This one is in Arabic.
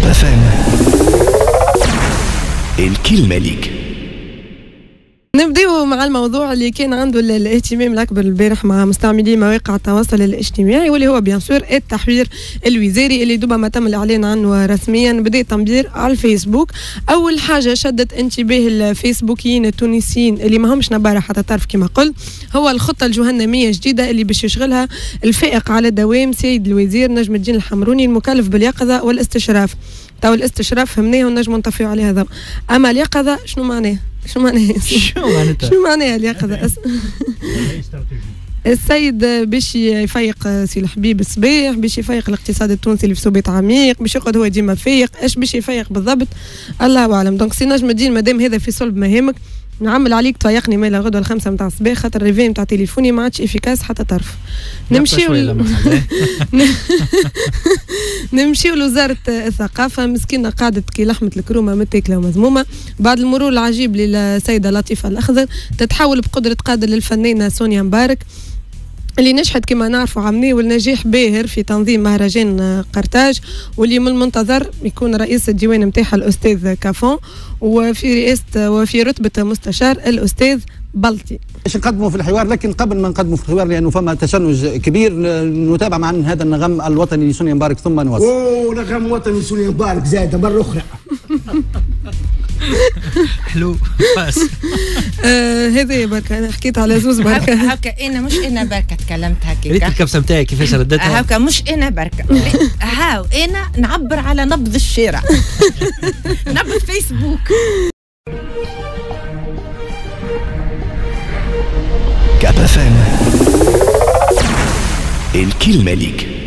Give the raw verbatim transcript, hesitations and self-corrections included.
اف ام الكلمة ليك. نبدأ مع الموضوع اللي كان عنده الاهتمام الأكبر البارح مع مستعملي مواقع التواصل الاجتماعي، واللي هو بيان سور التحوير الوزاري اللي دوبا ما تم الإعلان عنه رسميا بدأ تنبير على الفيسبوك. أول حاجة شدت انتباه الفيسبوكيين التونسيين اللي ما همش نبارة حتى تعرف كما قلت، هو الخطة الجهنمية الجديدة اللي باش يشغلها الفائق على الدوام سيد الوزير نجم الدين الحمروني المكلف باليقظة والاستشراف. تو الاستشراف فهمناه ونجم نطفيو عليه هذا، أما اليقظة شنو معناه؟ شو معناها؟ شو معناها اليقظة؟ السيد باش يفيق سي الحبيب الصبيح، باش يفيق الاقتصاد التونسي اللي في سبيط عميق، باش يقعد هو ديما فايق، ايش باش يفيق بالضبط؟ الله اعلم. دونك سي نجم الدين مادام هذا في صلب مهامك نعمل عليك تفيقني مالا غدوه الخمسه نتاع الصباح، خاطر الريفي نتاع تليفوني ما عادش افيكاس حتى طرف. نمشيو ل... نمشيو لوزاره الثقافه، مسكينه قاعده كي لحمه الكرومه متاكله ومذمومه بعد المرور العجيب للسيده لطيفه الاخضر، تتحول بقدره قادر للفنانه سونيا مبارك اللي نجحت كما نعرفوا عمني والنجاح باهر في تنظيم مهرجان قرطاج، واللي من المنتظر يكون رئيس الديوان نتاعها الاستاذ كافون، وفي رئاسه وفي رتبه مستشار الاستاذ بلطي. باش نقدموا في الحوار، لكن قبل ما نقدموا في الحوار لانه فما تشنج كبير نتابع معا هذا النغم الوطني لسونيا مبارك ثم نواصل. اوه نغم وطني سونيا مبارك زايده مره اخرى. حلو بس آه هذا بركة أنا حكيت على زوز بركة. هكا أنا مش أنا بركة تكلمت هكا. ريت الكبسة متاعي كيفاش ردتها؟ هكا مش أنا بركة. هاو أنا نعبر على نبض الشارع. نبض فيسبوك. كاب اف ام الكلمة ليك.